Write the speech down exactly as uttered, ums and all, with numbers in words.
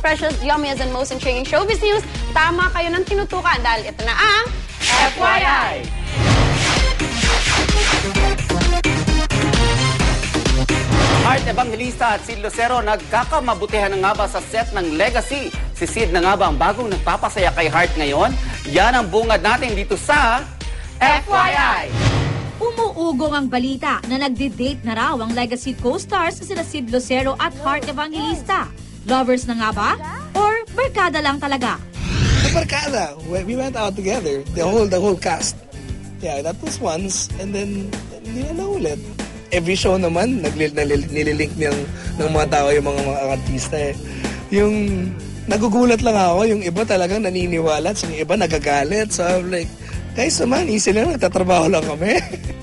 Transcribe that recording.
freshest, yummiest, and most intriguing showbiz news, tama kayo ng tinutukan dahil ito na ang F Y I! Heart Evangelista at Sid Lucero nagkakamabutihan na nga ba sa set ng Legacy? Si Sid na nga ba ang bagong nagpapasaya kay Heart ngayon? Yan ang bungad natin dito sa F Y I! Umuugong ang balita na nagdi-date na raw ang Legacy co-stars na sila Sid Lucero at Heart Evangelista. Lovers na nga ba? Or barkada lang talaga? Barkada. We went out together. The whole the whole cast. Yeah, that was once. And then, hindi na ulit. Every show naman, naglil, naglil, nililink ng, ng mga tao yung mga, mga artista eh. Yung nagugulat lang ako, yung iba talagang naniniwala, yung iba nagagalit. So I'm like, guys naman, easy lang, nagtatrabaho lang kami.